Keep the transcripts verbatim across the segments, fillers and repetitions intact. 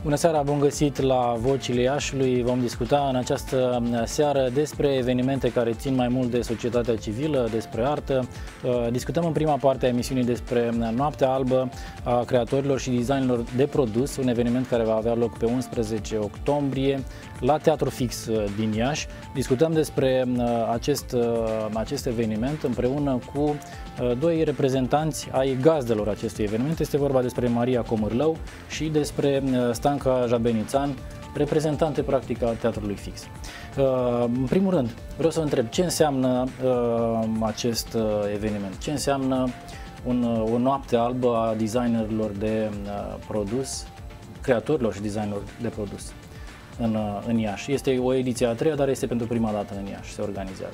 Bună seara, bun găsit la Vocile Iașiului. Vom discuta în această seară despre evenimente care țin mai mult de societatea civilă, despre artă. Discutăm în prima parte a emisiunii despre Noaptea Albă a creatorilor și designerilor de produs, un eveniment care va avea loc pe unsprezece octombrie la Teatru Fix din Iași. Discutăm despre acest, acest eveniment împreună cu doi reprezentanți ai gazdelor acestui eveniment. Este vorba despre Maria Comârlău și despre Stanca Jabenițan, reprezentante practic a Teatrului Fix. În primul rând, vreau să vă întreb ce înseamnă acest eveniment, ce înseamnă un, o noapte albă a designerilor de produs, creatorilor și designerilor de produs în, în Iași. Este o ediție a treia, dar este pentru prima dată în Iași, se organizează.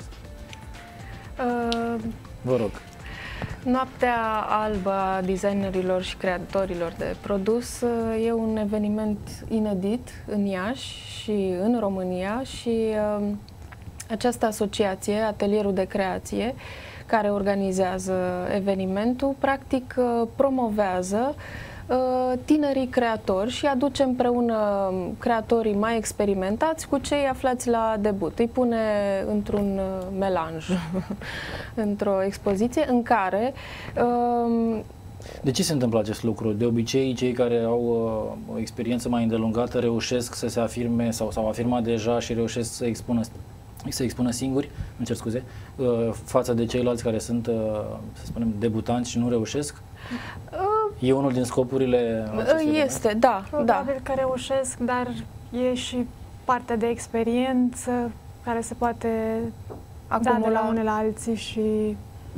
Uh... Vă rog. Noaptea albă a designerilor și creatorilor de produs e un eveniment inedit în Iași și în România și uh, această asociație, Atelierul de Creație, care organizează evenimentul, practic uh, promovează uh, tinerii creatori și aduce împreună creatorii mai experimentați cu cei aflați la debut. Îi pune într-un uh, melanj, într-o expoziție în care uh, De ce se întâmplă acest lucru? De obicei, cei care au uh, o experiență mai îndelungată reușesc să se afirme sau s-au afirmat deja și reușesc să expună, să expună singuri, îmi cer scuze, uh, față de ceilalți care sunt, uh, să spunem, debutanți și nu reușesc? Uh, e unul din scopurile acestui Este, da. Probabil da. că reușesc, dar e și partea de experiență care se poate acumula da de la unele la alții și...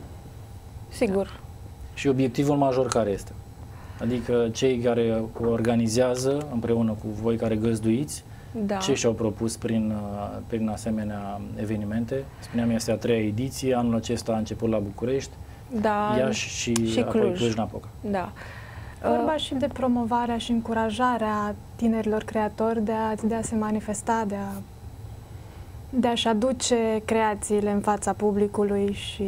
Sigur. Și obiectivul major care este? Adică cei care organizează împreună cu voi care găzduiți, da. Ce și-au propus prin, prin asemenea evenimente? Spuneam, este a treia ediție, anul acesta a început la București, da, Iași și, și apoi Cluj-Napoca. Da. Vorba și de promovarea și încurajarea tinerilor creatori de a, de a se manifesta, de a de a-și aduce creațiile în fața publicului și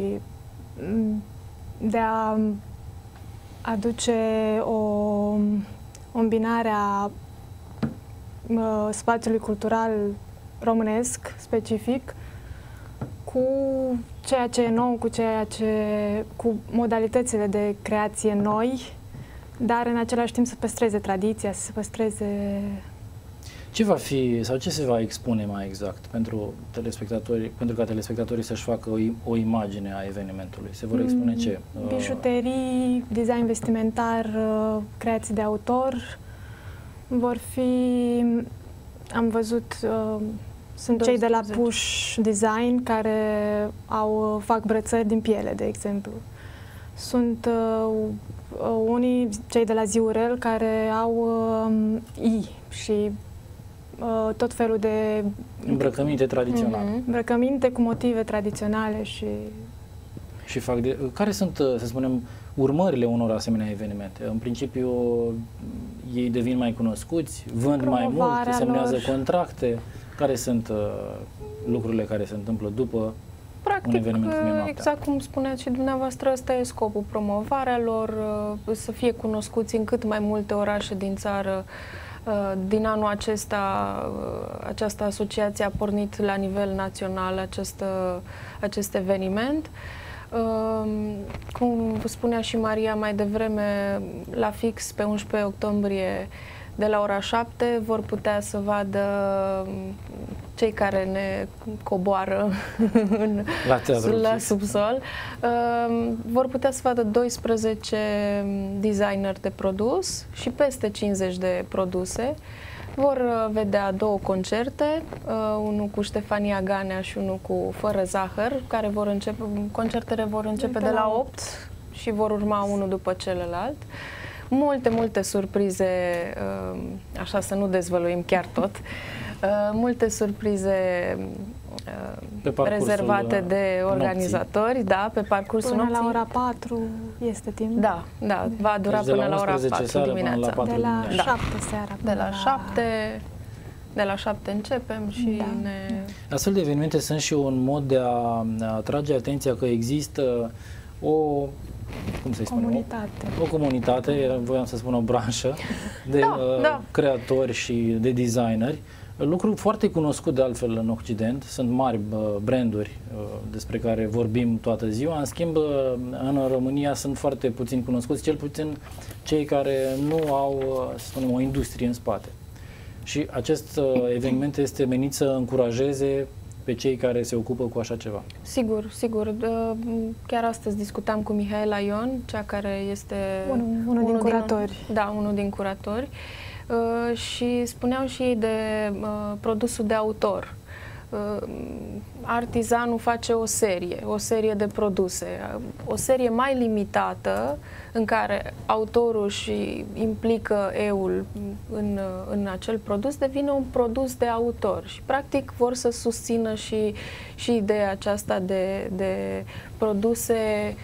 de a aduce o îmbinare a uh, spațiului cultural românesc specific cu ceea ce e nou, cu ceea ce cu modalitățile de creație noi, dar în același timp să păstreze tradiția, să se păstreze. Ce va fi sau ce se va expune mai exact pentru telespectatori, pentru ca telespectatorii să-și facă o, o imagine a evenimentului? Se vor expune ce? Bijuterii, design vestimentar, creații de autor. Vor fi, am văzut, sunt cei de la Push Design care au, fac brățări din piele, de exemplu. Sunt unii, cei de la Ziurel, care au i și tot felul de îmbrăcăminte tradiționale. Mm-hmm. Îmbrăcăminte cu motive tradiționale și... Și fac de... Care sunt, să spunem, urmările unor asemenea evenimente? În principiu, ei devin mai cunoscuți, vând mai mult, semnează lor. contracte. Care sunt uh, lucrurile care se întâmplă după Practic, un eveniment cum e Noaptea? Exact cum spuneați și dumneavoastră, ăsta e scopul, promovarea lor, uh, să fie cunoscuți în cât mai multe orașe din țară. Din anul acesta, această asociație a pornit la nivel național acest, acest eveniment. Cum spunea și Maria mai devreme, la Fix, pe unsprezece octombrie, de la ora șapte, vor putea să vadă cei care ne coboară în, la, la subsol. Uh, vor putea să vadă doisprezece designeri de produs și peste cincizeci de produse. Vor uh, vedea două concerte, uh, unul cu Ștefania Ganea și unul cu Fără Zahăr, care vor începe, concertele vor începe de, de la opt și vor urma unul după celălalt. Multe, multe surprize, așa să nu dezvăluim chiar tot, multe surprize rezervate de organizatori, nopții. Da, pe parcursul până nopții. la ora patru este timp. Da, da, va dura deci până la ora patru dimineața. La patru de la dimineața. șapte seara. De la șapte, de la șapte începem și da. ne... Astfel de evenimente sunt și un mod de a atrage atenția că există o cum să-i spunem? Comunitate. O, o comunitate, voiam să spun o branșă de Da, uh, da. creatori și de designeri. Lucru foarte cunoscut de altfel în Occident, sunt mari uh, branduri uh, despre care vorbim toată ziua, în schimb uh, în România sunt foarte puțin cunoscuți, cel puțin cei care nu au, uh, să spunem, o industrie în spate. Și acest uh, eveniment este menit să încurajeze pe cei care se ocupă cu așa ceva. Sigur, sigur. De, chiar astăzi discutam cu Mihaela Ion, cea care este Unul, unul din curatori. Din, da, unul din curatori. Uh, și spuneau și ei de uh, produsul de autor. Uh, artizanul face o serie, o serie de produse, o serie mai limitată în care autorul și implică eul în, în acel produs, devine un produs de autor și practic vor să susțină și, și ideea aceasta de, de produse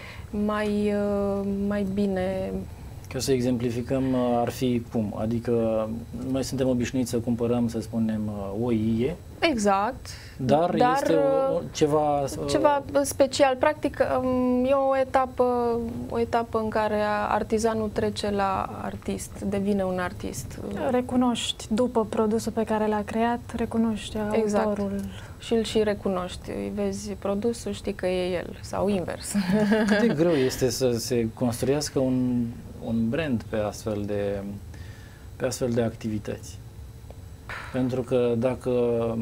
mai, mai bine. Ca să exemplificăm, ar fi cum? Adică noi suntem obișnuiți să cumpărăm, să spunem, o ie. Exact. Dar, dar este o, ceva... Ceva special. Practic, e o etapă, o etapă în care artizanul trece la artist, devine un artist. Recunoști, după produsul pe care l-a creat, recunoști exact. autorul. Și îl și recunoști. Îi vezi produsul, știi că e el, sau invers. Cât de greu este să se construiască un, un brand pe astfel de, pe astfel de activități? Pentru că dacă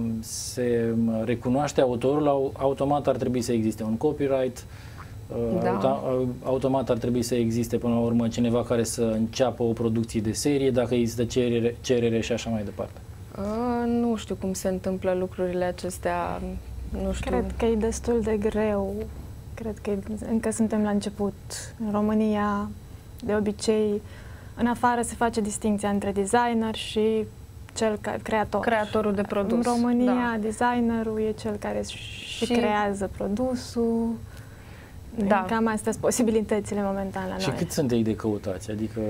se recunoaște autorul, automat ar trebui să existe un copyright, da. auto, automat ar trebui să existe până la urmă cineva care să înceapă o producție de serie, dacă există cerere, cerere și așa mai departe. A, nu știu cum se întâmplă lucrurile acestea, nu știu. Cred că e destul de greu, cred că încă suntem la început. În România, de obicei, în afară se face distinția între designer și cel creator. Creatorul de produs. În România, da. designerul e cel care și, și creează produsul. Da. Cam astea sunt posibilitățile momentan la și noi. Și cât sunt ei de căutați? Adică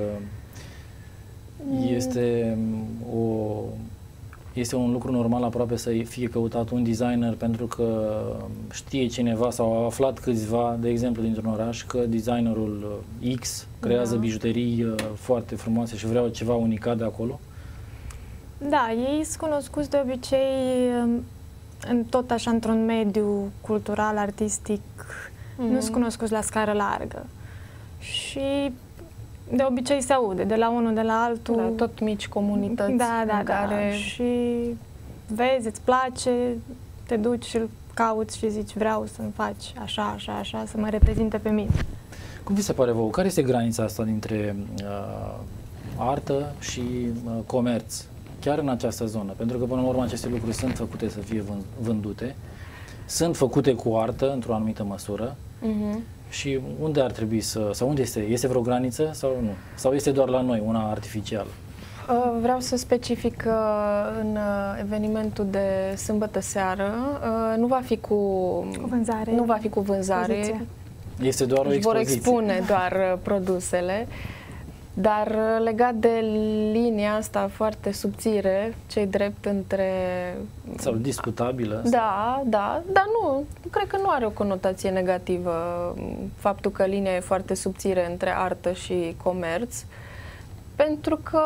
este o... Este un lucru normal aproape să fie căutat un designer pentru că știe cineva sau a aflat câțiva, de exemplu, dintr-un oraș, că designerul X creează da. bijuterii foarte frumoase și vreau ceva unicat de acolo? Da, ei sunt cunoscuți de obicei în tot așa într-un mediu cultural, artistic, mm-hmm. nu sunt cunoscuți la scară largă. Și de obicei se aude de la unul, de la altul. Da, tot mici comunități. Da, da, care... da. Și vezi, îți place, te duci și îl cauți și zici vreau să-mi faci așa, așa, așa, să mă reprezinte pe mine. Cum vi se pare vouă? Care este granița asta dintre uh, artă și uh, comerț? Chiar în această zonă, pentru că până la urmă aceste lucruri sunt făcute să fie vândute, sunt făcute cu artă într-o anumită măsură uh-huh. și unde ar trebui să, sau unde este? Este vreo graniță sau nu? Sau este doar la noi una artificială? Uh, vreau să specific că în uh, evenimentul de sâmbătă seară uh, nu va fi cu, cu vânzare. Nu va fi cu vânzare. Poziția. Este doar o expoziție. Vor expune doar uh, produsele. Dar legat de linia asta foarte subțire, ce-i drept între... Sau discutabilă. Da, da, dar nu, cred că nu are o conotație negativă faptul că linia e foarte subțire între artă și comerț, pentru că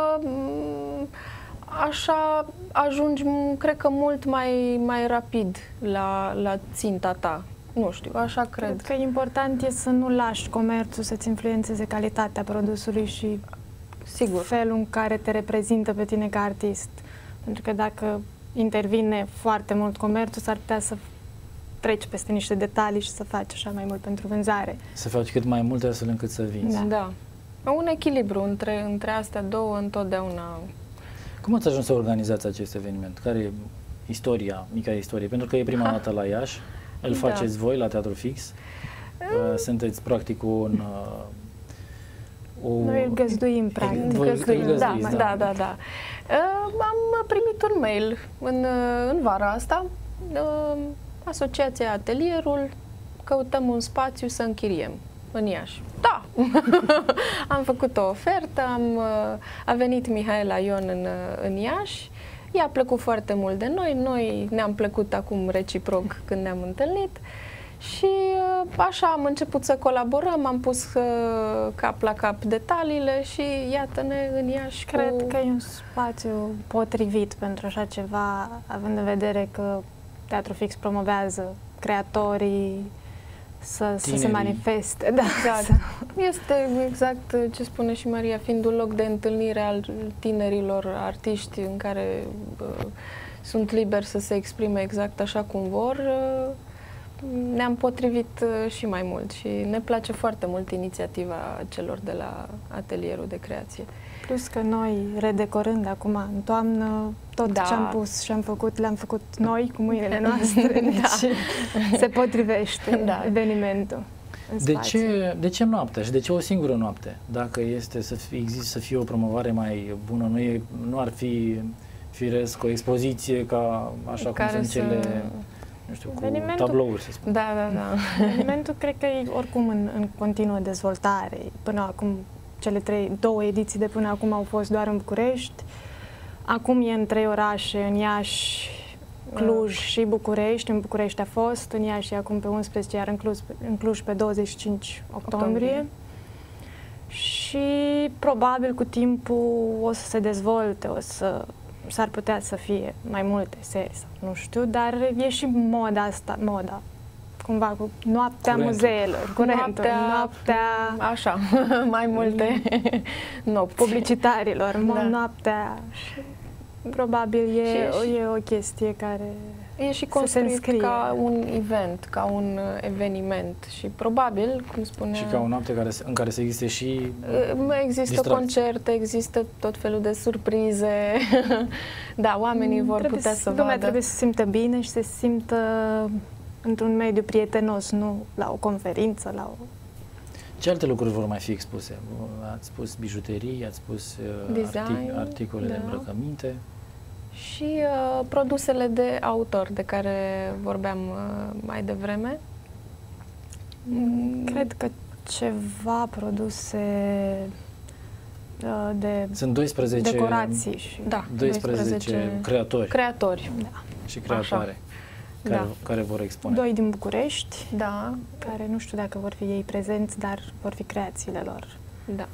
așa ajungi, cred că, mult mai, mai rapid la, la ținta ta. Nu știu, așa cred. Cred că important e să nu lași comerțul să-ți influențeze calitatea produsului și sigur felul în care te reprezintă pe tine ca artist. Pentru că dacă intervine foarte mult comerțul, s-ar putea să treci peste niște detalii și să faci așa mai mult pentru vânzare. Să faci cât mai multe astfel încât să vinzi. Da. da. Un echilibru între, între astea două întotdeauna. Cum ați ajuns să organizați acest eveniment? Care e istoria, mica istorie? Pentru că e prima dată la Iași. Îl faceți da. voi la Teatru Fix. Uh, sunteți practic un... Uh, o... Noi îl găzduim, practic. Voi găzduim, găzduiți, da, da, da, da, da. Uh, am primit un mail în, în vara asta. Uh, Asociația Atelierul, căutăm un spațiu să închiriem în Iași. Da! Am făcut o ofertă, am, a venit Mihaela Ion în, în Iași. I-a plăcut foarte mult de noi, noi ne-am plăcut acum reciproc când ne-am întâlnit Și așa am început să colaborăm, am pus cap la cap detaliile și iată-ne în Iași. Cred cu... că e un spațiu potrivit pentru așa ceva, având în vedere că Teatru Fix promovează creatorii să, să se manifeste. Da. Exact. Este exact ce spune și Maria, fiind un loc de întâlnire al tinerilor artiști în care uh, sunt liberi să se exprime exact așa cum vor, uh, ne-am potrivit uh, și mai mult și ne place foarte mult inițiativa celor de la atelierul de creație. Plus că noi, redecorând acum în toamnă, tot da. ce am pus și am făcut, le-am făcut noi cu mâinile noastre, deci da. se potrivește da. evenimentul. De ce, de ce noaptea și de ce o singură noapte? Dacă este să fie, există să fie o promovare mai bună, nu, e, nu ar fi firesc o expoziție ca așa cum sunt să... cele, nu știu, cu tablouri, să spun. Da, da, da. Evenimentul cred că e oricum în, în continuă dezvoltare. Până acum, cele trei, două ediții de până acum au fost doar în București. Acum e în trei orașe, în Iași, Cluj și București. În București a fost, în Iași acum pe unsprezece, iar în Cluj, în Cluj pe douăzeci și cinci octombrie. octombrie. Și probabil cu timpul o să se dezvolte, o să s-ar putea să fie mai multe serii, nu știu, dar e și moda asta, moda, cumva cu noaptea curentul. muzeelor, curentul, noaptea, noaptea așa, mai multe nopți. Publicitarilor, da. noaptea. Probabil e, și, e o chestie care e și construit ca un event, ca un eveniment și probabil, cum spunea... Și ca o noapte care, în care să existe și există distracții. Concerte, există tot felul de surprize. Da, oamenii vor trebuie putea să lumea vadă. Trebuie să se simtă bine și să se simtă într-un mediu prietenos, nu la o conferință, la o... Ce alte lucruri vor mai fi expuse? Ați spus bijuterii, ați spus design, articole da. de îmbrăcăminte. Și uh, produsele de autor de care vorbeam uh, mai devreme. Mm, Cred că ceva produse uh, de Sunt doisprezece decorații și da, doisprezece, doisprezece creatori. Creatori. Da. Și creatoare. Care, da. care vor expune. Doi din București, da. care nu știu dacă vor fi ei prezenți, dar vor fi creațiile lor. Da.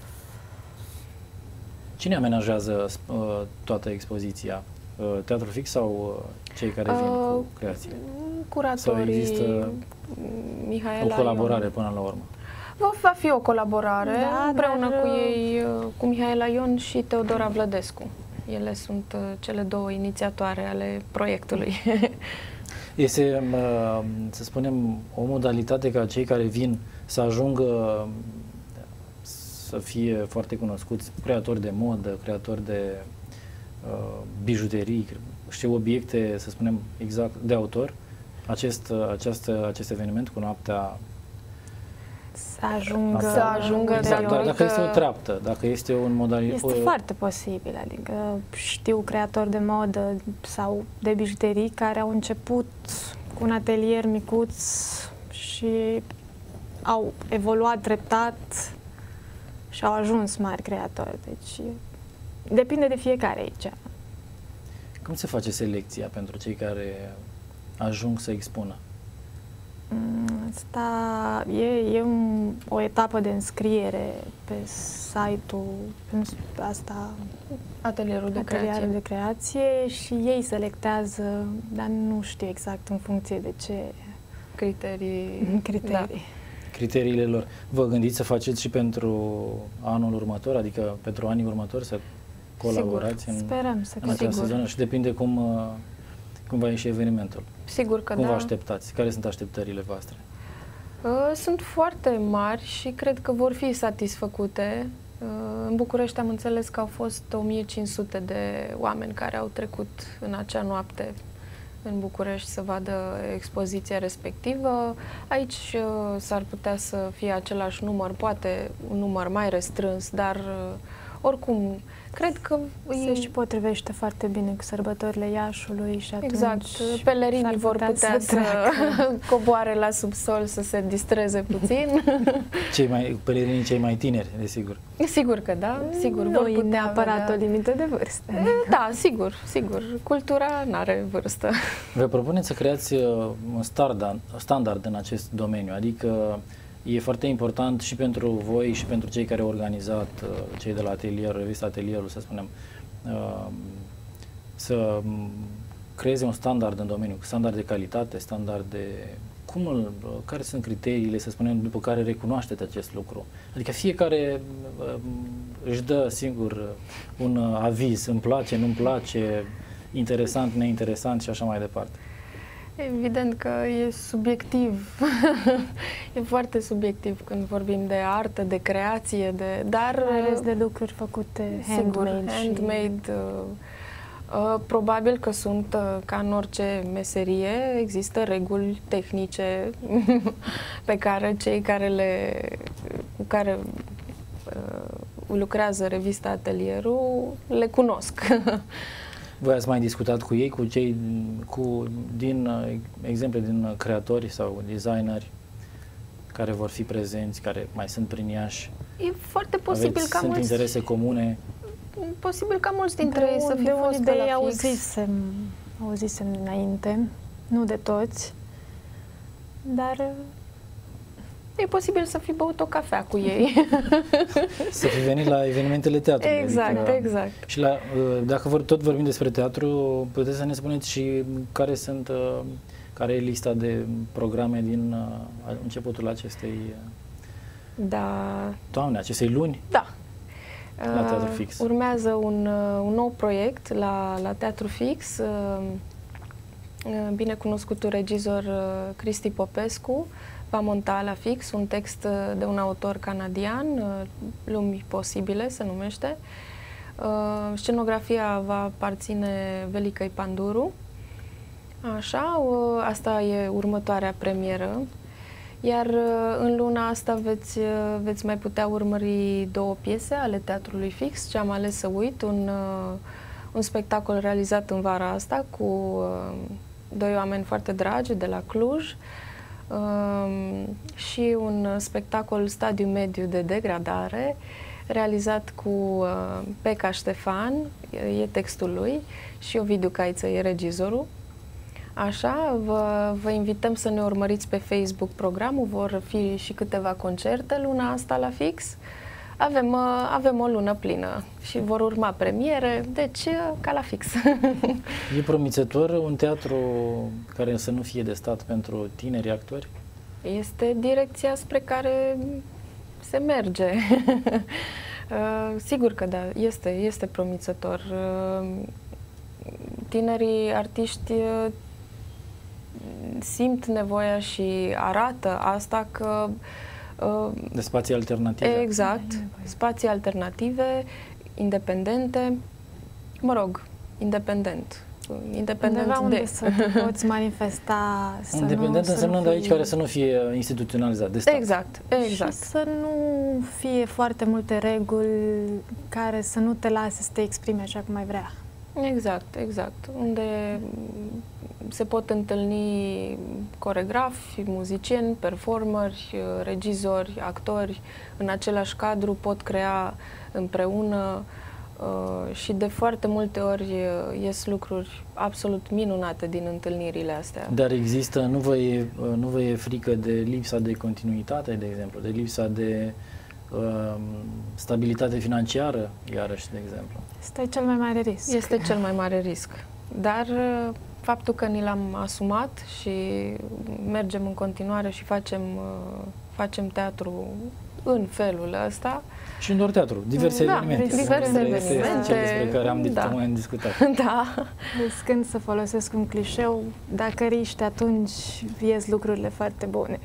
Cine amenajează uh, toată expoziția? Uh, Teatru Fix sau uh, cei care vin uh, cu creațiile? Curatorii, sau există Mihaela, o colaborare Ion. până la urmă? Va fi o colaborare da, împreună dar... cu ei, cu Mihaela Ion și Teodora Vlădescu. Ele sunt uh, cele două inițiatoare ale proiectului. Este, să spunem, o modalitate ca cei care vin să ajungă să fie foarte cunoscuți, creatori de modă, creatori de uh, bijuterii și obiecte, să spunem, exact de autor. Acest, această, acest eveniment cu noaptea să ajungă, să ajungă exact, dar dacă este o treaptă, dacă este un modalitate... Este o... foarte posibil, adică știu creatori de modă sau de bijuterii care au început cu un atelier micuț și au evoluat treptat și au ajuns mari creatori, deci depinde de fiecare aici. Cum se face selecția pentru cei care ajung să expună? Asta e, e un, o etapă de înscriere pe site-ul asta, atelierul de, atelierul de creație și ei selectează, dar nu știu exact în funcție de ce criterii. criterii. Da. Criteriile lor. Vă gândiți să faceți și pentru anul următor, adică pentru anii următori să colaborați Sigur. în, Sperăm să în această zonă și depinde cum, cum va ieși evenimentul. Sigur că cum da. vă așteptați? Care sunt așteptările voastre? Sunt foarte mari și cred că vor fi satisfăcute. În București am înțeles că au fost o mie cinci sute de oameni care au trecut în acea noapte în București să vadă expoziția respectivă. Aici s-ar putea să fie același număr, poate un număr mai restrâns, dar oricum, cred că se și potrivește foarte bine cu sărbătorile Iașului și atunci exact, pelerinii vor putea să, să coboare la subsol, să se distreze puțin. Cei mai, pelerinii cei mai tineri, desigur. Sigur că da, sigur. Nu vor e putea neapărat avea... o limită de vârstă. Da, sigur, sigur. Cultura n-are vârstă. Vă propuneți să creați un standard, standard în acest domeniu, adică e foarte important și pentru voi și pentru cei care au organizat, cei de la atelier, revista Atelierul, să spunem, să creeze un standard în domeniu, standard de calitate, standard de... Cum îl, care sunt criteriile, să spunem, după care recunoașteți acest lucru? Adică fiecare își dă singur un aviz, îmi place, nu-mi place, interesant, neinteresant și așa mai departe. Evident că e subiectiv, e foarte subiectiv când vorbim de artă, de creație, de, dar... Mai ales de lucruri făcute handmade. Sigur, handmade și... uh, uh, probabil că sunt, uh, ca în orice meserie, există reguli tehnice pe care cei care le, cu care uh, lucrează revista Atelierul le cunosc. Voi ați mai discutat cu ei, cu cei, cu, din exemple din creatori sau designeri care vor fi prezenți, care mai sunt prin Iași? E foarte posibil Aveți, ca sunt mulți... interese comune? Posibil ca mulți dintre ei să fie fost de pe la ei fix. auzisem, auzisem dinainte, nu de toți, dar... E posibil să fi băut o cafea cu ei. Să fi venit la evenimentele teatrului. Exact, adică, exact. Și la, dacă vor, tot vorbim despre teatru, puteți să ne spuneți și care sunt, care e lista de programe din începutul acestei Da. toamne, acestei luni? Da. La Teatru Fix. Urmează un, un nou proiect la, la Teatru Fix. Binecunoscutul regizor Cristi Popescu va monta la Fix un text de un autor canadian, Lumi posibile se numește. Scenografia va aparține Velicăi Panduru. Așa, asta e următoarea premieră. Iar în luna asta veți, veți mai putea urmări două piese ale Teatrului Fix. Ce am ales să uit, un, un spectacol realizat în vara asta cu doi oameni foarte dragi de la Cluj, Um, și un spectacol Stadiu Mediu de Degradare realizat cu uh, Peca Ștefan, e textul lui, și Ovidiu Caiță e regizorul. Așa, vă, vă invităm să ne urmăriți pe Facebook programul, vor fi și câteva concerte luna asta la Fix. Avem, uh, avem o lună plină și vor urma premiere, deci uh, ca la Fix. E promițător un teatru care să nu fie de stat pentru tineri actori? Este direcția spre care se merge. uh, sigur că da, este, este promițător. Uh, tinerii artiști uh, simt nevoia și arată asta că de spații alternative. Exact. Spații alternative, independente, mă rog, independent. Independent undeva de... unde să poți manifesta, să independent nu, însemnând să nu fie... aici care să nu fie instituționalizat de stat. Exact, exact. Și să nu fie foarte multe reguli care să nu te lase să te exprimi așa cum ai vrea. Exact, exact. Unde se pot întâlni coregrafi, muzicieni, performeri, regizori, actori, în același cadru pot crea împreună uh, și de foarte multe ori ies lucruri absolut minunate din întâlnirile astea. Dar există, nu vă e, nu vă e frică de lipsa de continuitate, de exemplu, de lipsa de uh, stabilitate financiară, iarăși, de exemplu? Este cel mai mare risc. Este cel mai mare risc. Dar faptul că ni l-am asumat și mergem în continuare și facem, facem teatru în felul ăsta. Și nu doar teatru, diverse da, evenimente. diverse evenimente. evenimente. Cel despre care am, da. am discutat. Da. Riscând să folosesc un clișeu, dacă riști, atunci ies lucrurile foarte bune.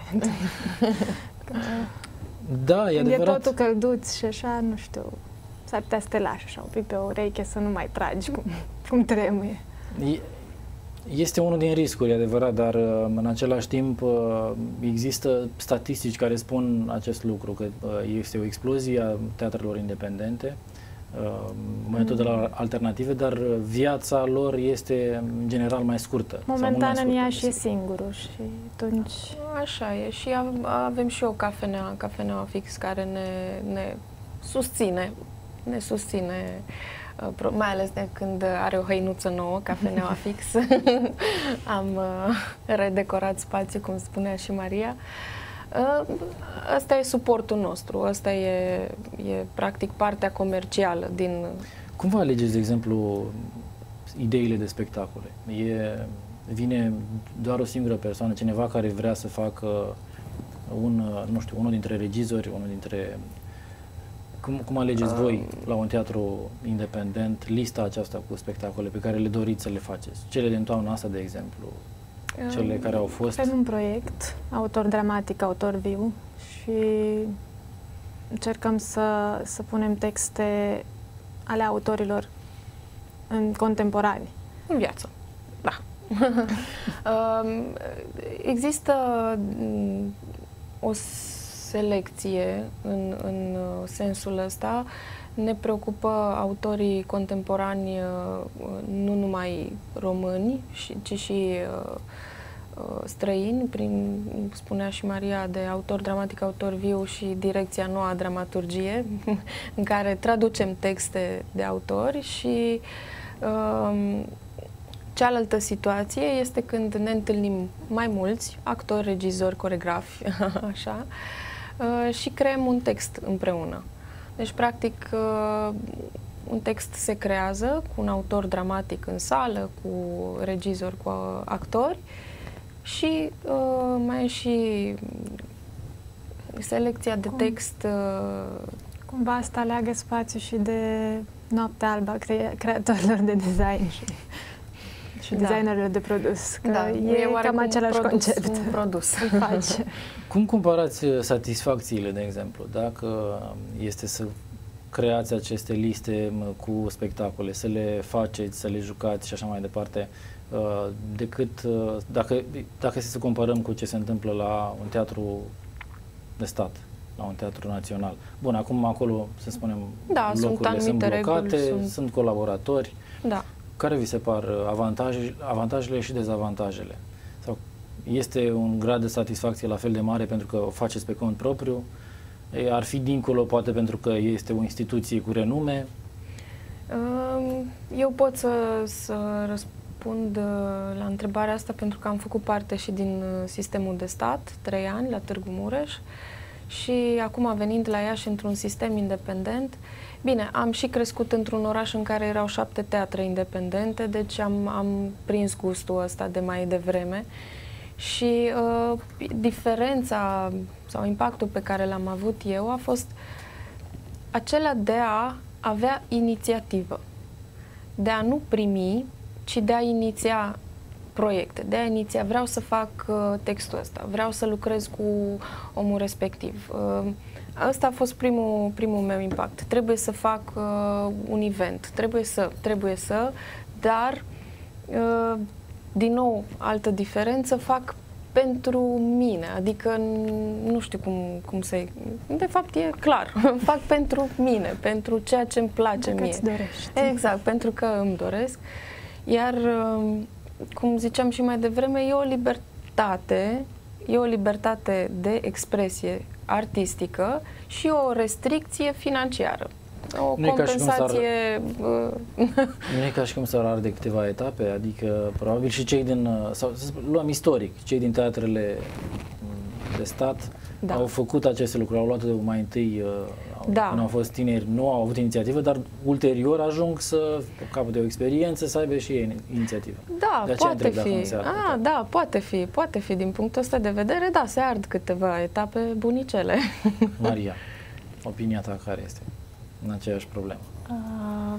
Da, e adevărat. E totul călduț și așa, nu știu, s-ar putea să te lași așa un pic pe ureche, să nu mai tragi cum, cum trebuie. Este unul din riscuri, e adevărat, dar în același timp există statistici care spun acest lucru, că este o explozie a teatrelor independente, metodele alternative, dar viața lor este în general mai scurtă. Momentan în Iași e singurul și atunci... Așa e și avem și o cafenea, cafeneaua Fix, care ne, ne susține, ne susține, mai ales de când are o hăinuță nouă, cafeneaua Fix. Am redecorat spațiul, cum spunea și Maria. Ăsta e suportul nostru, ăsta e, e practic partea comercială din... Cum vă alegeți, de exemplu, ideile de spectacole? E, vine doar o singură persoană, cineva care vrea să facă un, nu știu, unul dintre regizori, unul dintre... Cum, cum alegeți uh, voi la un teatru independent lista aceasta cu spectacole pe care le doriți să le faceți? Cele din toamna asta, de exemplu, cele care au fost... Avem un proiect, autor dramatic, autor viu, și încercăm să, să punem texte ale autorilor în contemporani. În viață, da. Există o selecție în, în sensul ăsta. Ne preocupă autorii contemporani, nu numai români, ci și străini, prin, spunea și Maria, de autor dramatic, autor viu și direcția Noua Dramaturgie, în care traducem texte de autori. Și um, cealaltă situație este când ne întâlnim mai mulți, actori, regizori, coregrafi, așa, uh, și creăm un text împreună. Deci, practic, uh, un text se creează cu un autor dramatic în sală, cu regizori, cu uh, actori, și uh, mai e și selecția de Cum? text. Uh, Cumva asta leagă spațiu și de Noaptea Albă a cre creatorilor de design și, și da. designerilor de produs. Că da, e, e cam același produs, concept. Un produs. Face. Cum comparați satisfacțiile, de exemplu, dacă este să creați aceste liste cu spectacole, să le faceți, să le jucați și așa mai departe, decât dacă, dacă să comparăm cu ce se întâmplă la un teatru de stat, la un teatru național. Bun, acum acolo, să spunem, da, locurile sunt, sunt blocate, reguli, sunt... sunt colaboratori. Da. Care vi se par avantaje, avantajele și dezavantajele? Sau este un grad de satisfacție la fel de mare pentru că o faceți pe cont propriu? Ar fi dincolo, poate, pentru că este o instituție cu renume? Eu pot să, să răspund la întrebarea asta pentru că am făcut parte și din sistemul de stat, trei ani, la Târgu Mureș, și acum venind la Iași într-un sistem independent. Bine, am și crescut într-un oraș în care erau șapte teatre independente, deci am, am prins gustul ăsta de mai devreme. Și uh, diferența sau impactul pe care l-am avut eu a fost acela de a avea inițiativă, de a nu primi, ci de a iniția proiecte, de a iniția, vreau să fac uh, textul ăsta, vreau să lucrez cu omul respectiv. Uh, Asta a fost primul, primul meu impact. Trebuie să fac uh, un event, trebuie să, trebuie să, dar, uh, din nou, altă diferență, fac pentru mine, adică nu știu cum, cum să... De fapt, e clar, fac pentru mine, pentru ceea ce îmi place Dacă mie. îți dorești. Exact, pentru că îmi doresc. Iar, uh, cum ziceam și mai devreme, e o libertate, e o libertate de expresie artistică și o restricție financiară. O nu compensație... E nu e ca și cum s-ar arde câteva etape, adică probabil și cei din, sau să luăm istoric, cei din teatrele de stat da. au făcut aceste lucruri, au luat mai întâi, da. când au fost tineri, nu au avut inițiativă, dar ulterior ajung să capăte o experiență, să aibă și ei inițiativă. Da, poate fi. Ah, da, poate fi, poate fi. Din punctul ăsta de vedere, da, se ard câteva etape bunicele. Maria, opinia ta care este în aceeași problemă? Uh,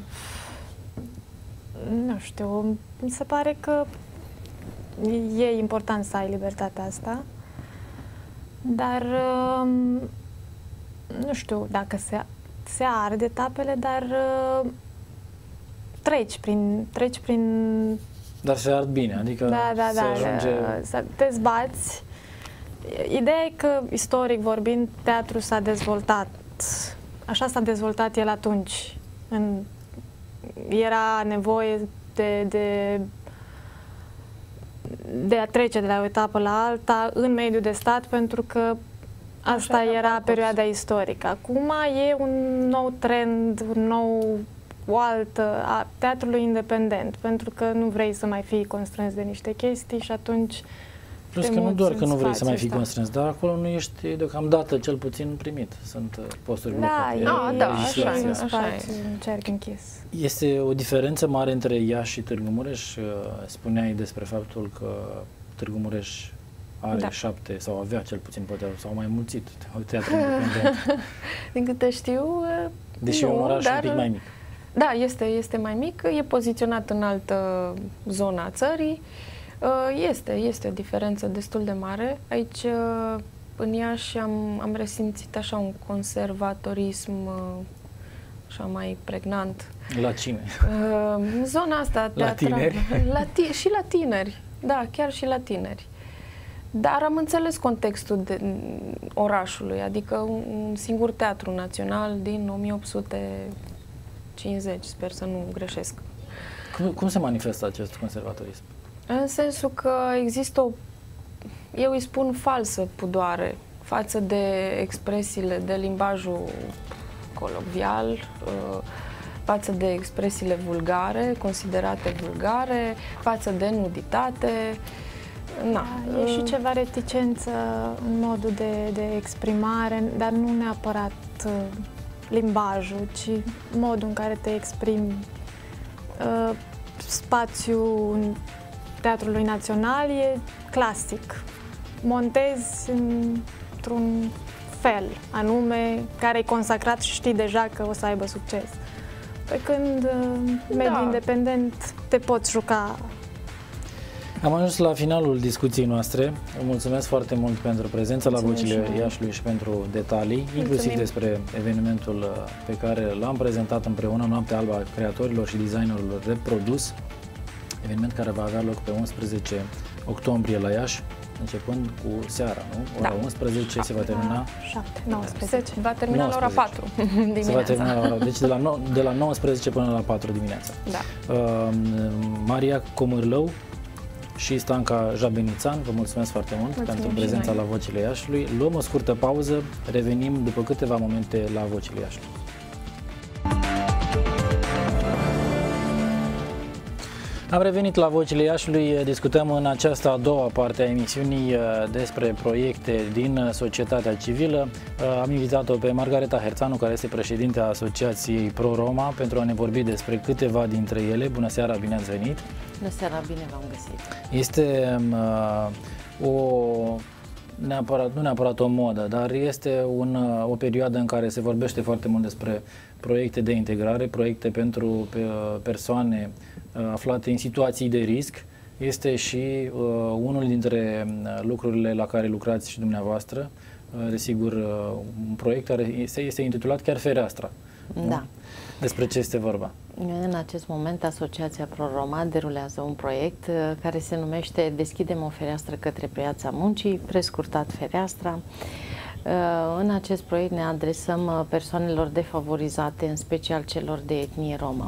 nu știu, mi se pare că e important să ai libertatea asta, dar uh, nu știu dacă se, se arde etapele, dar uh, treci prin, treci prin... Dar se ard bine, adică da, da, se da, ajunge... să te zbați. Ideea e că, istoric vorbind, teatrul s-a dezvoltat. Așa s-a dezvoltat el atunci, În, era nevoie de, de, de a trece de la o etapă la alta în mediul de stat, pentru că asta Așa era perioada istorică. Acum e un nou trend, un nou, o altă a teatrului independent, pentru că nu vrei să mai fii constrâns de niște chestii și atunci Plus că nu doar că nu vrei să mai fii constrâns, dar acolo nu ești deocamdată cel puțin primit. Sunt posturi blocate. Da, e, da, așa, așa, așa e. Un cerc închis. Este o diferență mare între Iași și Târgu Mureș. Spuneai despre faptul că Târgu Mureș are da. șapte, sau avea cel puțin, poate sau mai mulțit, teatru independent. Din câte știu, deși nu, e un oraș dar, un pic mai mic. Da, este, este mai mic, e poziționat în altă zonă a țării. Este, este o diferență destul de mare. Aici, în Iași, am, am resimțit așa un conservatorism așa mai pregnant. La cine? În zona asta la tineri? La ti și la tineri, da, chiar și la tineri. Dar am înțeles contextul de, orașului, adică un, un singur teatru național din o mie opt sute cincizeci, sper să nu greșesc. Cum, cum se manifestă acest conservatorism? În sensul că există o, eu îi spun, falsă pudoare față de expresiile de limbajul colocvial, față de expresiile vulgare, considerate vulgare, față de nuditate. Na. Da, e și ceva reticență în modul de, de exprimare, dar nu neapărat limbajul, ci modul în care te exprimi. Spațiul Teatrului Național e clasic. Montezi într-un fel anume, care e consacrat și știi deja că o să aibă succes. Pe când mediul da. independent te poți juca. Am ajuns la finalul discuției noastre. Îmi mulțumesc foarte mult pentru prezența la Vocile Iașului și pentru detalii, Mulțumim. inclusiv despre evenimentul pe care l-am prezentat împreună, Noaptea Albă a Creatorilor și Designerilor de Produs, eveniment care va avea loc pe unsprezece octombrie la Iași, începând cu seara, nu? Ora da. unsprezece se va termina... șapte, nouăsprezece. Se va termina la ora patru dimineața. Se va termina la ora, deci de la, no, de la nouăsprezece până la patru dimineața. Da. Uh, Maria Comârlău și Stanca Jabenițan, vă mulțumesc foarte mult mulțumim pentru prezența la Vocile Iașului. Luăm o scurtă pauză, revenim după câteva momente la Vocile Iașului. Am revenit la Vocile Iașului, discutăm în această a doua parte a emisiunii despre proiecte din societatea civilă. Am invitat-o pe Margareta Herțanu, care este președintea Asociației Pro-Roma, pentru a ne vorbi despre câteva dintre ele. Bună seara, bine ați venit! Bună seara, bine v-am găsit! Este uh, o... Neapărat, nu neapărat o modă, dar este un, o perioadă în care se vorbește foarte mult despre proiecte de integrare, proiecte pentru persoane aflate în situații de risc. Este și uh, unul dintre lucrurile la care lucrați și dumneavoastră, uh, desigur, uh, un proiect care este, este intitulat chiar Fereastra. Da. Nu? Despre ce este vorba? În acest moment, Asociația Pro-Roma derulează un proiect uh, care se numește Deschidem o fereastră către piața muncii, prescurtat Fereastra. Uh, în acest proiect ne adresăm persoanelor defavorizate, în special celor de etnie romă.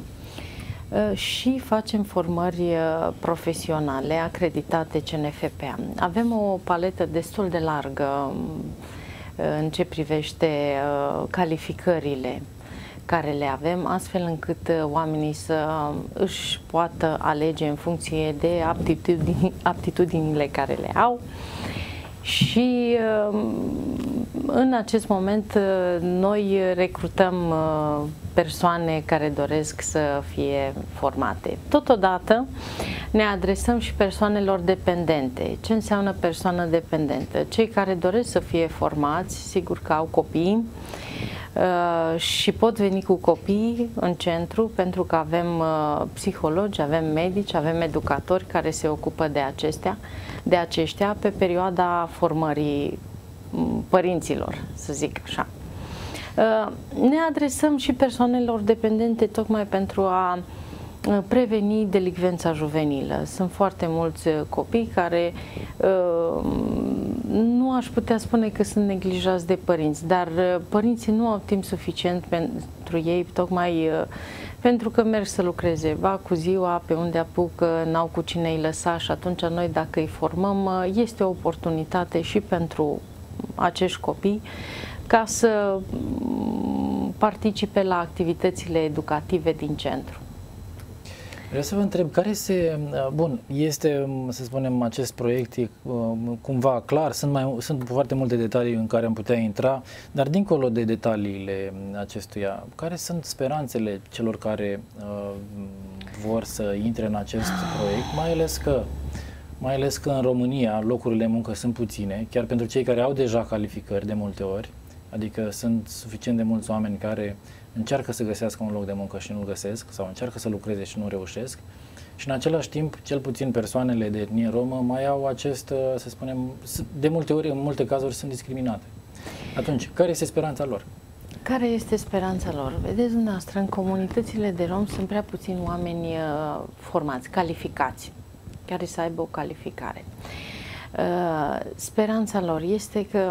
Și facem formări profesionale acreditate C N F P A. Avem o paletă destul de largă în ce privește calificările care le avem, astfel încât oamenii să își poată alege în funcție de aptitudini, aptitudinile care le au. Și în acest moment noi recrutăm persoane care doresc să fie formate. Totodată ne adresăm și persoanelor dependente. Ce înseamnă persoană dependentă? Cei care doresc să fie formați, sigur că au copii și pot veni cu copii în centru, pentru că avem psihologi, avem medici, avem educatori care se ocupă de acestea, de aceștia pe perioada formării părinților, să zic așa. Ne adresăm și persoanelor dependente tocmai pentru a preveni delicvența juvenilă. Sunt foarte mulți copii care nu aș putea spune că sunt neglijați de părinți, dar părinții nu au timp suficient pentru ei, tocmai pentru că merg să lucreze, va cu ziua, pe unde apucă, n-au cu cine îi lăsa și atunci noi, dacă îi formăm, este o oportunitate și pentru acești copii ca să participe la activitățile educative din centru. Vreau să vă întreb, care este, bun, este, să spunem, acest proiect e cumva clar, sunt, mai, sunt foarte multe detalii în care am putea intra, dar dincolo de detaliile acestuia, care sunt speranțele celor care uh, vor să intre în acest proiect, mai ales că, mai ales că în România locurile de muncă sunt puține, chiar pentru cei care au deja calificări de multe ori, adică sunt suficient de mulți oameni care încearcă să găsească un loc de muncă și nu-l găsesc, sau încearcă să lucreze și nu reușesc, și în același timp, cel puțin persoanele de etnie romă mai au acest, să spunem, de multe ori, în multe cazuri, sunt discriminate. Atunci, care este speranța lor? Care este speranța lor? Vedeți dumneavoastră, în comunitățile de rom sunt prea puțini oameni uh, formați, calificați, care să aibă o calificare. Uh, speranța lor este că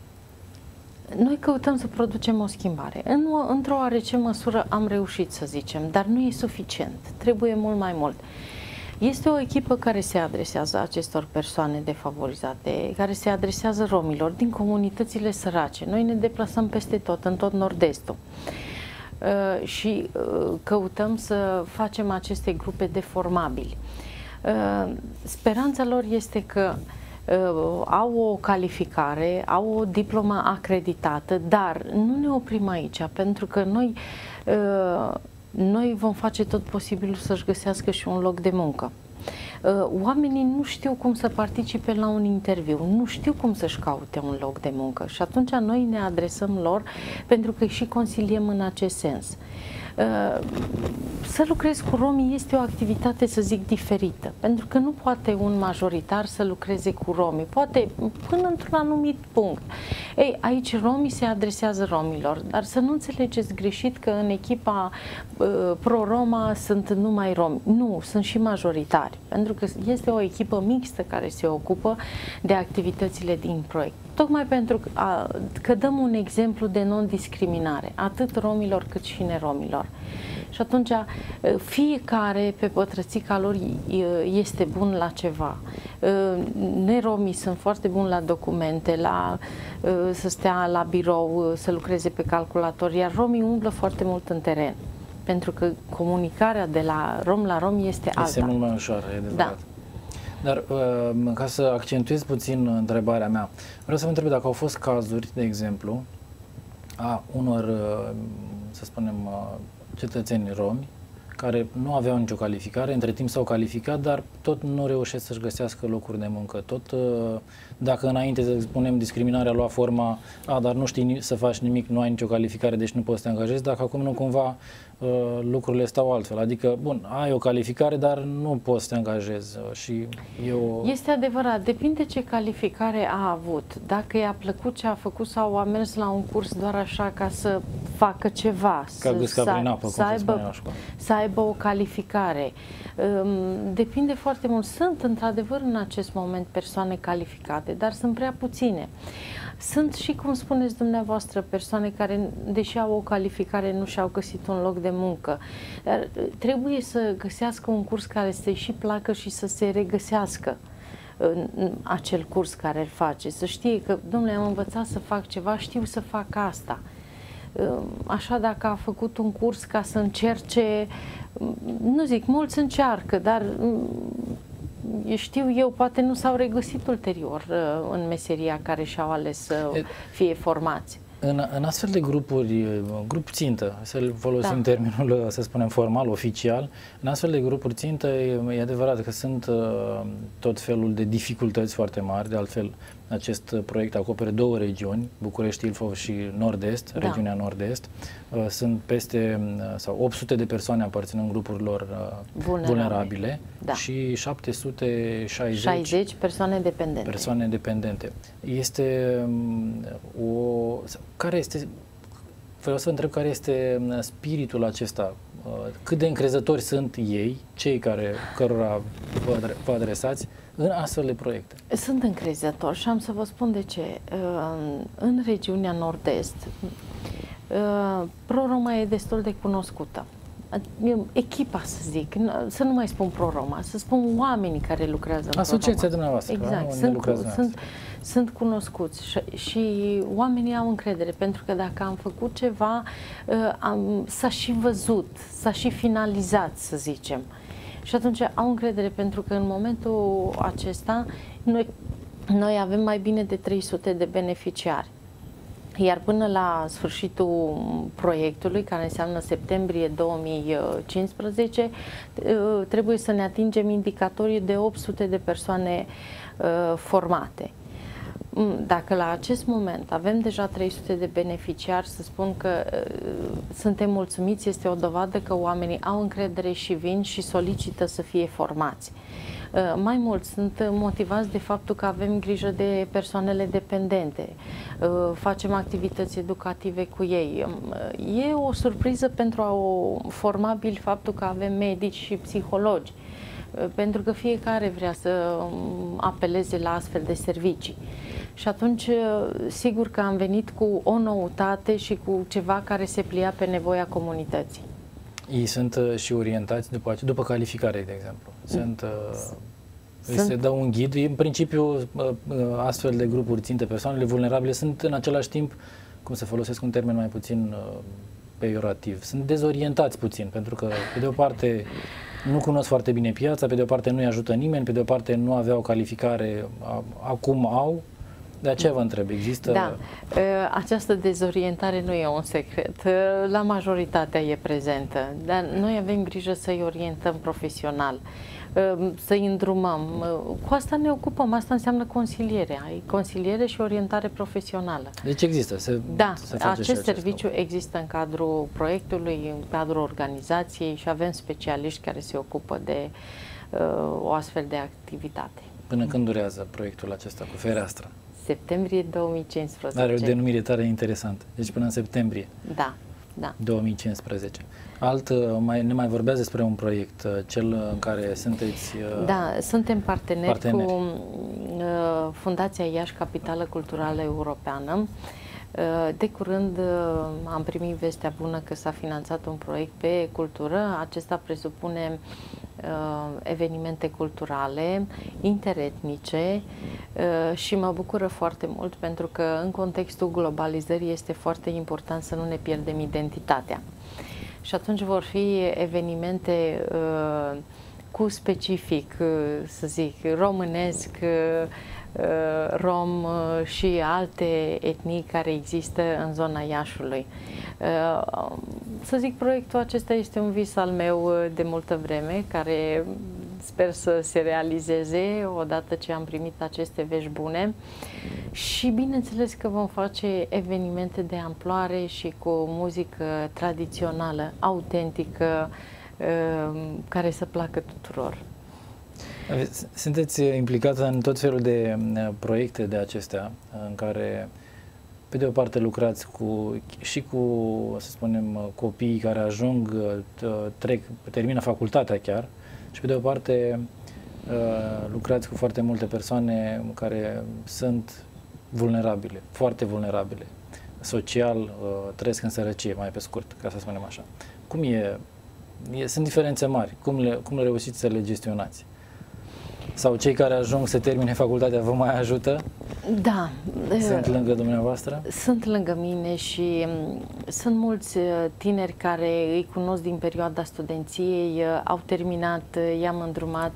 noi căutăm să producem o schimbare. În, într-o oarece măsură am reușit, să zicem, dar nu e suficient. Trebuie mult mai mult. Este o echipă care se adresează acestor persoane defavorizate, care se adresează romilor din comunitățile sărace. Noi ne deplasăm peste tot, în tot nord-estul. Uh, și uh, căutăm să facem aceste grupe de formabili. Uh, speranța lor este că Uh, au o calificare, au o diplomă acreditată, dar nu ne oprim aici, pentru că noi, uh, noi vom face tot posibilul să-și găsească și un loc de muncă. Uh, oamenii nu știu cum să participe la un interviu, nu știu cum să-și caute un loc de muncă și atunci noi ne adresăm lor pentru că și consiliem în acest sens. Să lucrezi cu romii este o activitate, să zic, diferită, pentru că nu poate un majoritar să lucreze cu romii, poate până într-un anumit punct. Ei, aici romii se adresează romilor, dar să nu înțelegeți greșit că în echipa uh, pro-Roma sunt numai romi. Nu, sunt și majoritari, pentru că este o echipă mixtă care se ocupă de activitățile din proiect. Tocmai pentru că, a, că dăm un exemplu de non-discriminare, atât romilor cât și neromilor. Și atunci fiecare pe pătrățica lor este bun la ceva. Neromii sunt foarte buni la documente, la să stea la birou, să lucreze pe calculator, iar romii umblă foarte mult în teren. Pentru că comunicarea de la rom la rom este alta. Este mult mai ușoară, e adevărat. Da. Dar ca să accentuez puțin întrebarea mea, vreau să vă întreb dacă au fost cazuri, de exemplu, a unor, să spunem, cetățeni romi care nu aveau nicio calificare, între timp s-au calificat, dar tot nu reușesc să-și găsească locuri de muncă. Tot, dacă înainte, să spunem, discriminarea lua forma, a, dar nu știi să faci nimic, nu ai nicio calificare, deci nu poți să te angajezi, dacă acum nu cumva lucrurile stau altfel. Adică, bun, ai o calificare, dar nu poți să te angajezi. Și eu... Este adevărat, depinde ce calificare a avut. Dacă i-a plăcut ce a făcut sau a mers la un curs doar așa ca să facă ceva, ca să, să, prin apă, să, aibă, să aibă o calificare. Depinde foarte mult. Sunt, într-adevăr, în acest moment persoane calificate, dar sunt prea puține. Sunt și, cum spuneți dumneavoastră, persoane care, deși au o calificare, nu și-au găsit un loc de muncă. Dar trebuie să găsească un curs care să-i și placă și să se regăsească în acel curs care îl face. Să știe că, domnule, am învățat să fac ceva, știu să fac asta. Așa, dacă a făcut un curs ca să încerce, nu zic, mulți încearcă, dar știu eu, poate nu s-au regăsit ulterior în meseria care și-au ales să fie formați. În, în astfel de grupuri, grup țintă, să folosim da. termenul, să spunem, formal, oficial, în astfel de grupuri țintă, e, e adevărat că sunt uh, tot felul de dificultăți foarte mari, de altfel acest proiect acoperă două regiuni, București, Ilfov și Nord-Est, da. regiunea Nord-Est. Uh, sunt peste, uh, sau opt sute de persoane aparținând grupurilor uh, vulnerabile, vulnerabile da. și șapte sute șaizeci persoane dependente. Persoane dependente. Este um, o... Care este vreau să întreb care este spiritul acesta, cât de încrezători sunt ei, cei care, cărora vă, vă adresați, în astfel de proiecte. Sunt încrezători și am să vă spun de ce. În regiunea Nord-Est, Pro-Roma e destul de cunoscută. Echipa, să zic, să nu mai spun Pro-Roma, să spun oamenii care lucrează în Asociația dumneavoastră. Exact, sunt, sunt, sunt cunoscuți și, și oamenii au încredere, pentru că dacă am făcut ceva, s-a și văzut, s-a și finalizat, să zicem. Și atunci au încredere, pentru că în momentul acesta noi, noi avem mai bine de trei sute de beneficiari. Iar până la sfârșitul proiectului, care înseamnă septembrie două mii cincisprezece, trebuie să ne atingem indicatorii de opt sute de persoane formate. Dacă la acest moment avem deja trei sute de beneficiari, să spun că uh, suntem mulțumiți, este o dovadă că oamenii au încredere și vin și solicită să fie formați. Uh, mai mult, sunt motivați de faptul că avem grijă de persoanele dependente, uh, facem activități educative cu ei. Uh, e o surpriză pentru a o formabil faptul că avem medici și psihologi, uh, pentru că fiecare vrea să apeleze la astfel de servicii. Și atunci, sigur că am venit cu o noutate și cu ceva care se plia pe nevoia comunității. Ei sunt uh, și orientați după, după calificare, de exemplu. Sunt, uh, sunt... se dă un ghid. În principiu, uh, astfel de grupuri ținte, persoanele vulnerabile, sunt în același timp, cum să folosesc un termen mai puțin uh, peiorativ, sunt dezorientați puțin, pentru că, pe de o parte, nu cunosc foarte bine piața, pe de o parte nu-i ajută nimeni, pe de o parte nu aveau calificare, a, acum au. De aceea vă întreb, există... Da, această dezorientare nu e un secret, la majoritatea e prezentă, dar noi avem grijă să-i orientăm profesional, să-i îndrumăm. Cu asta ne ocupăm, asta înseamnă consiliere, consiliere și orientare profesională. Deci există, se, da, se face acest și serviciu există în cadrul proiectului, în cadrul organizației și avem specialiști care se ocupă de uh, o astfel de activitate. Până când durează proiectul acesta cu fereastra? Septembrie două mii cincisprezece. Are o denumire tare interesantă. Deci până în septembrie. Da, da. două mii cincisprezece. Alt, mai, ne mai vorbeați despre un proiect, cel în care sunteți... Da, suntem parteneri, parteneri. cu uh, Fundația Iași Capitală Culturală Europeană. Uh, de curând uh, am primit vestea bună că s-a finanțat un proiect pe cultură. Acesta presupune uh, evenimente culturale, interetnice uh, și mă bucură foarte mult, pentru că în contextul globalizării este foarte important să nu ne pierdem identitatea. Și atunci vor fi evenimente uh, cu specific, uh, să zic, românesc, uh, rom uh, și alte etnii care există în zona Iașului. Uh, să zic, proiectul acesta este un vis al meu de multă vreme, care sper să se realizeze odată ce am primit aceste vești bune. Și bineînțeles că vom face evenimente de amploare și cu muzică tradițională, autentică, care să placă tuturor. Sunteți implicată în tot felul de proiecte de acestea, în care, pe de o parte, lucrați cu, și cu, să spunem, copiii care ajung, trec, termină facultatea chiar, și pe de o parte lucrați cu foarte multe persoane care sunt vulnerabile, foarte vulnerabile, social, trăiesc în sărăcie, mai pe scurt, ca să spunem așa. Cum e? e sunt diferențe mari. Cum le, cum le reușiți să le gestionați? Sau cei care ajung să termine facultatea vă mai ajută? Da. Sunt lângă dumneavoastră? Sunt lângă mine și sunt mulți tineri care îi cunosc din perioada studenției, au terminat, i-am îndrumat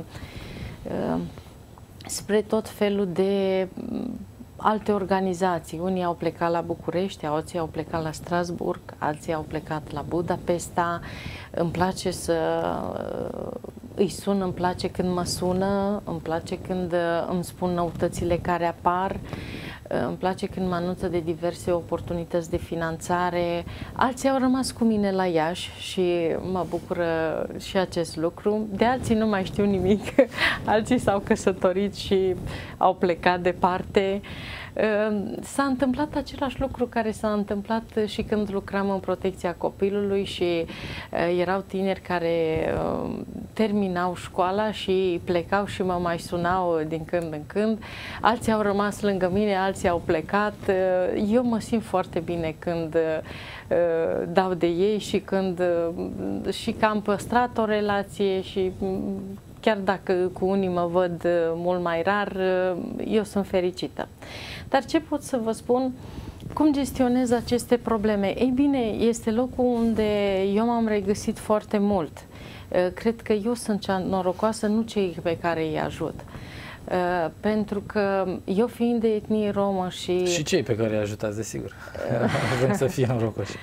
spre tot felul de alte organizații. Unii au plecat la București, alții au plecat la Strasburg, alții au plecat la Budapesta. Îmi place să îi sun, îmi place când mă sună, îmi place când îmi spun noutățile care apar, îmi place când mă anunță de diverse oportunități de finanțare. Alții au rămas cu mine la Iași și mă bucură și acest lucru. De alții nu mai știu nimic, alții s-au căsătorit și au plecat departe. S-a întâmplat același lucru care s-a întâmplat și când lucram în protecția copilului și erau tineri care terminau școala și plecau și mă mai sunau din când în când. Alții au rămas lângă mine, alții au plecat. Eu mă simt foarte bine când dau de ei și când și că am păstrat o relație și chiar dacă cu unii mă văd mult mai rar, eu sunt fericită. Dar ce pot să vă spun? Cum gestionez aceste probleme? Ei bine, este locul unde eu m-am regăsit foarte mult. Cred că eu sunt cea norocoasă, nu cei pe care îi ajut. Pentru că eu fiind de etnie romă și... Și cei pe care îi ajutați, desigur. Vrem să fie norocoși.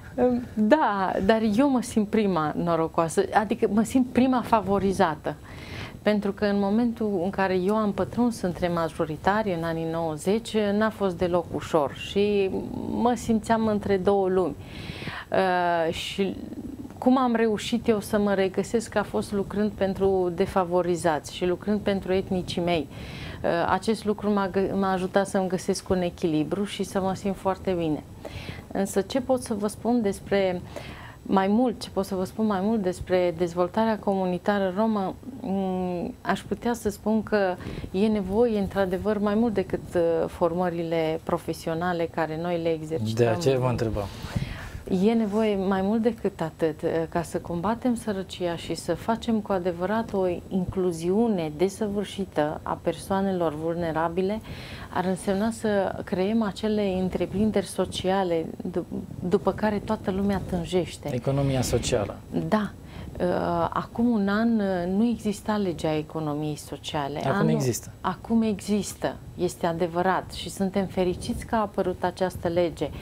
Da, dar eu mă simt prima norocoasă, adică mă simt prima favorizată. Pentru că în momentul în care eu am pătruns între majoritari în anii nouăzeci, n-a fost deloc ușor și mă simțeam între două lumi. Uh, și cum am reușit eu să mă regăsesc a fost lucrând pentru defavorizați și lucrând pentru etnicii mei. Uh, acest lucru m-a ajutat să-mi găsesc un echilibru și să mă simt foarte bine. Însă ce pot să vă spun despre mai mult, ce pot să vă spun mai mult despre dezvoltarea comunitară romă, aș putea să spun că e nevoie, într-adevăr, mai mult decât formările profesionale care noi le exercităm. De aceea vă întrebam. E nevoie mai mult decât atât, ca să combatem sărăcia și să facem cu adevărat o incluziune desăvârșită a persoanelor vulnerabile, ar însemna să creăm acele întreprinderi sociale după care toată lumea tânjește. Economia socială. Da. Acum un an nu exista legea economiei sociale. Acum Anul, există. Acum există, este adevărat și suntem fericiți că a apărut această lege.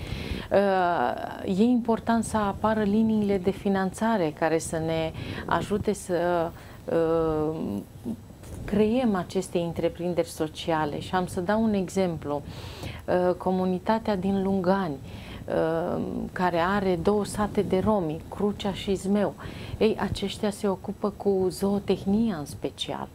E important să apară liniile de finanțare care să ne ajute să creăm aceste întreprinderi sociale. Și am să dau un exemplu. Comunitatea din Lungani, care are două sate de romi, Crucea și Zmeu. Ei, aceștia se ocupă cu zootehnia în special.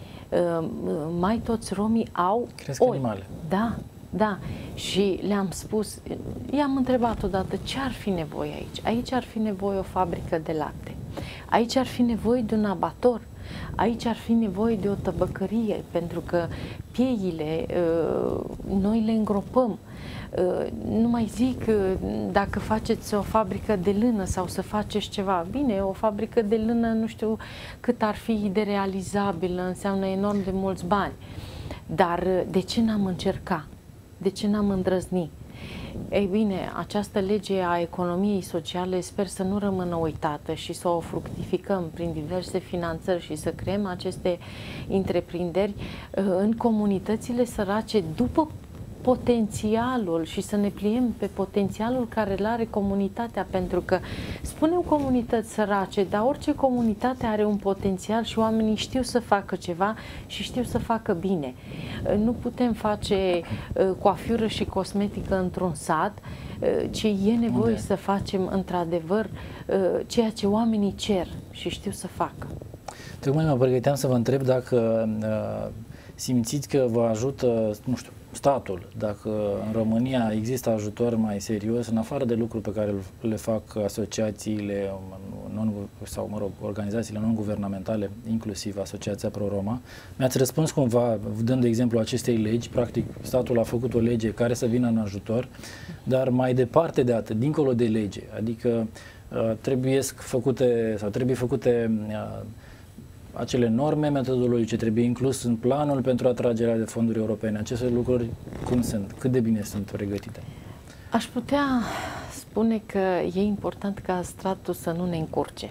Mai toți romii au cresc oi. Animale. Da, da. Și le-am spus, i-am întrebat odată ce ar fi nevoie aici. Aici ar fi nevoie o fabrică de lapte. Aici ar fi nevoie de un abator. Aici ar fi nevoie de o tăbăcărie, pentru că pieile noi le îngropăm. Nu mai zic dacă faceți o fabrică de lână sau să faceți ceva. Bine, o fabrică de lână nu știu cât ar fi de realizabilă, înseamnă enorm de mulți bani. Dar de ce n-am încercat? De ce n-am îndrăznit? Ei bine, această lege a economiei sociale sper să nu rămână uitată și să o fructificăm prin diverse finanțări și să creăm aceste întreprinderi în comunitățile sărace după potențialul și să ne pliem pe potențialul care îl are comunitatea, pentru că spunem comunități sărace, dar orice comunitate are un potențial și oamenii știu să facă ceva și știu să facă bine. Nu putem face coafiură și cosmetică într-un sat, ci e nevoie Unde? să facem într-adevăr ceea ce oamenii cer și știu să facă. Tocmai mă pregăteam să vă întreb dacă uh, simțiți că vă ajută, nu știu, statul, dacă în România există ajutor mai serios, în afară de lucruri pe care le fac asociațiile non, sau, mă rog, organizațiile non-guvernamentale, inclusiv Asociația Pro-Roma. Mi-ați răspuns cumva, dând de exemplu acestei legi, practic statul a făcut o lege care să vină în ajutor, dar mai departe de atât, dincolo de lege, adică uh, trebuie făcute, sau trebuie făcute uh, acele norme metodologice, trebuie inclus în planul pentru atragerea de fonduri europene. Aceste lucruri cum sunt? Cât de bine sunt pregătite? Aș putea spune că e important ca statul să nu ne încurce.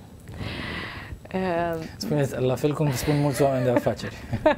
Spuneți, la fel cum spun mulți oameni de afaceri.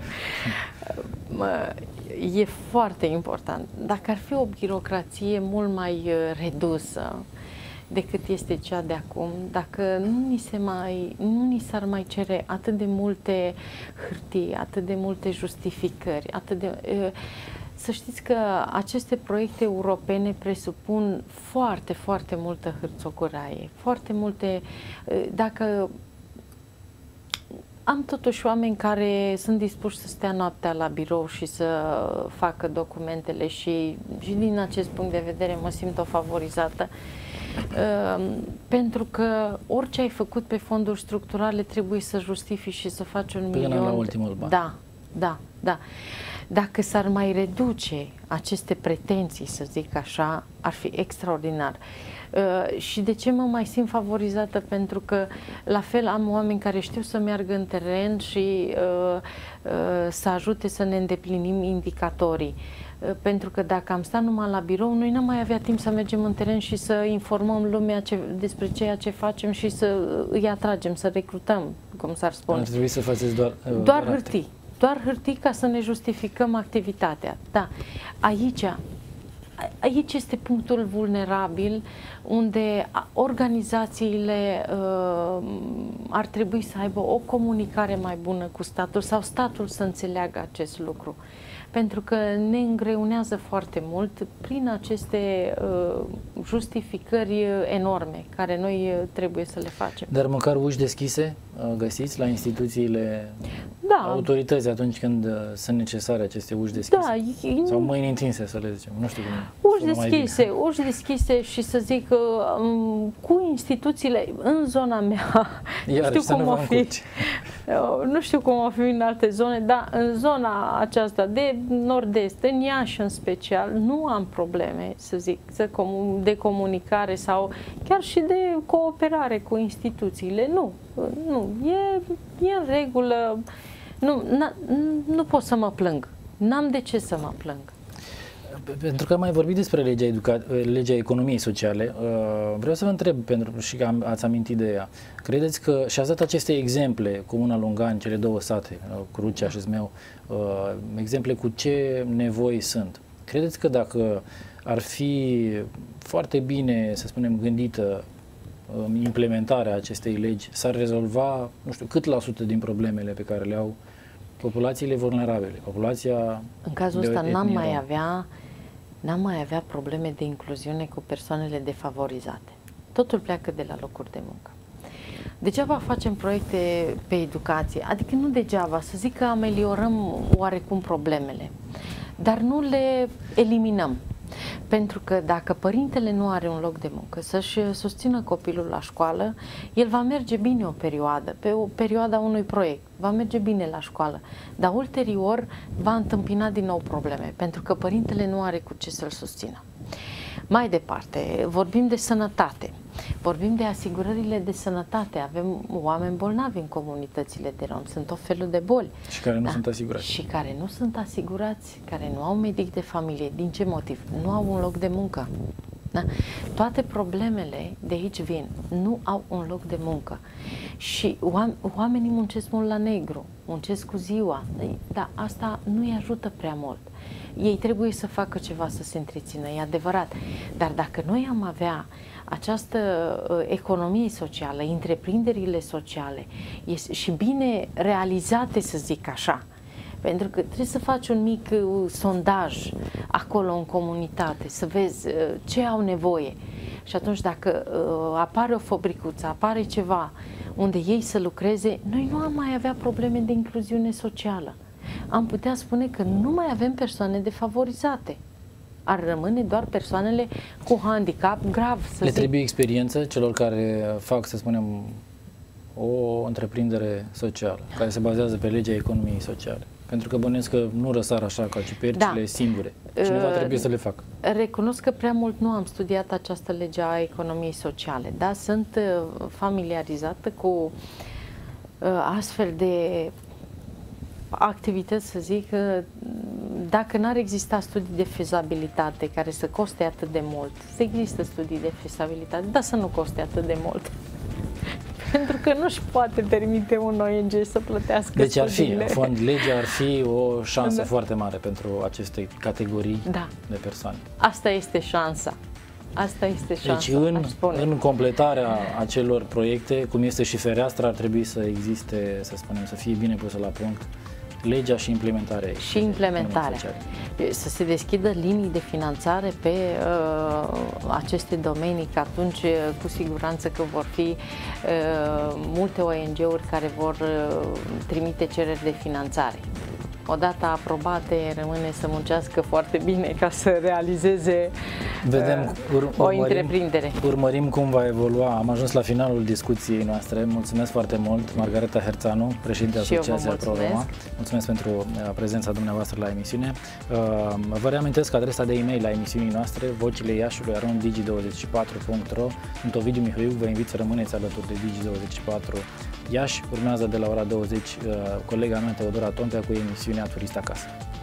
E foarte important. Dacă ar fi o birocrație mult mai redusă decât este cea de acum, dacă nu ni se mai, nu ni s-ar mai cere atât de multe hârtii, atât de multe justificări, atât de... Să știți că aceste proiecte europene presupun foarte, foarte multă hârțogăraie, foarte multe... Dacă am totuși oameni care sunt dispuși să stea noaptea la birou și să facă documentele și, și din acest punct de vedere mă simt o favorizată. Uh, pentru că orice ai făcut pe fonduri structurale trebuie să justifici și să faci un Până milion. la ultimul ban. Da, da, da. Dacă s-ar mai reduce aceste pretenții, să zic așa, ar fi extraordinar. Uh, și de ce mă mai simt favorizată? Pentru că la fel am oameni care știu să meargă în teren și uh, uh, să ajute să ne îndeplinim indicatorii. Uh, pentru că dacă am stat numai la birou, noi n-am mai avea timp să mergem în teren și să informăm lumea ce, despre ceea ce facem și să îi atragem, să recrutăm, cum s-ar spune. Ar trebui să faceți doar, uh, doar hârtii. Doar hârtii ca să ne justificăm activitatea. Da. Aici, aici este punctul vulnerabil unde organizațiile uh, ar trebui să aibă o comunicare mai bună cu statul sau statul să înțeleagă acest lucru. Pentru că ne îngreunează foarte mult prin aceste uh, justificări enorme care noi trebuie să le facem. Dar măcar uși deschise găsiți la instituțiile, da, autorități atunci când sunt necesare aceste uși deschise? Da, sau mâini întinse, să le zicem, nu știu cum. Uși deschise, uși deschise și să zic că um, cu instituțiile în zona mea, Iar, știu cum o fi, nu știu cum o fi în alte zone, dar în zona aceasta de nord-est, în Iași în special, nu am probleme, să zic, de comunicare sau chiar și de cooperare cu instituțiile. Nu, nu, e, e în regulă, nu, nu pot să mă plâng, n-am de ce să mă plâng. Pentru că am mai vorbit despre legea, educa- legea economiei sociale, vreau să vă întreb, pentru și că ați amintit de ea, credeți că, și ați dat aceste exemple, Comuna Lungan, cele două sate, Crucea și Zmeu, exemple cu ce nevoi sunt, credeți că dacă ar fi foarte bine, să spunem, gândită implementarea acestei legi, s-ar rezolva, nu știu, cât la sută din problemele pe care le au populațiile vulnerabile, populația... În cazul ăsta n-am mai avea, n-am mai avea probleme de incluziune cu persoanele defavorizate. Totul pleacă de la locuri de muncă. Degeaba facem proiecte pe educație, adică nu degeaba, să zic că ameliorăm oarecum problemele, dar nu le eliminăm. Pentru că dacă părintele nu are un loc de muncă să-și susțină copilul la școală, el va merge bine o perioadă, pe o perioada unui proiect, va merge bine la școală, dar ulterior va întâmpina din nou probleme, pentru că părintele nu are cu ce să-l susțină. Mai departe, vorbim de sănătate, vorbim de asigurările de sănătate, avem oameni bolnavi în comunitățile de rom, sunt tot felul de boli. Și care nu da? sunt asigurați. Și care nu sunt asigurați, care nu au medic de familie. Din ce motiv? Nu au un loc de muncă. Da? Toate problemele de aici vin, nu au un loc de muncă. Și oamenii muncesc mult la negru, muncesc cu ziua, dar asta nu îi ajută prea mult. Ei trebuie să facă ceva să se întrețină, e adevărat. Dar dacă noi am avea această uh, economie socială, întreprinderile sociale și bine realizate, să zic așa, pentru că trebuie să faci un mic uh, sondaj acolo în comunitate, să vezi uh, ce au nevoie. Și atunci dacă uh, apare o fabricuță, apare ceva unde ei să lucreze, noi nu am mai avea probleme de incluziune socială. Am putea spune că nu mai avem persoane defavorizate. Ar rămâne doar persoanele cu handicap grav. Să Le zic. trebuie experiență celor care fac, să spunem, o întreprindere socială, care se bazează pe legea economiei sociale. Pentru că bănuiesc că nu răsar așa ca cipercile da. singure. Cineva uh, trebuie să le facă. Recunosc că prea mult nu am studiat această lege a economiei sociale, dar sunt uh, familiarizată cu uh, astfel de activități, să zic, dacă n-ar exista studii de fezabilitate care să coste atât de mult, să există studii de fezabilitate, dar să nu coste atât de mult. Pentru că nu-și poate permite un O N G să plătească Deci ar fi, studiile. în fond, legea ar fi o șansă da. foarte mare pentru aceste categorii da. de persoane. Asta este șansa. Asta este șansa, deci în, în completarea acelor proiecte, cum este și fereastra, ar trebui să existe, să spunem, să fie bine pusă la punct legea și implementarea ei. Și implementarea. Să se deschidă linii de finanțare pe uh, aceste domenii, că atunci cu siguranță că vor fi uh, multe O N G-uri care vor uh, trimite cereri de finanțare. Odată aprobate, rămâne să muncească foarte bine ca să realizeze Vedem, ur o întreprindere. Urmărim cum va evolua. Am ajuns la finalul discuției noastre. Mulțumesc foarte mult, Margareta Herțanu, președinte Asociația ProRoma. Mulțumesc pentru prezența dumneavoastră la emisiune. Vă reamintesc adresa de e-mail la emisiunii noastre, vocile Iașului arond digi douăzeci și patru punct ro. Sunt Ovidiu Mihoiu, vă invit să rămâneți alături de Digi douăzeci și patru Iași. Urmează de la ora douăzeci colega mea Teodora Tompea cu emisiunea Turist Acasă.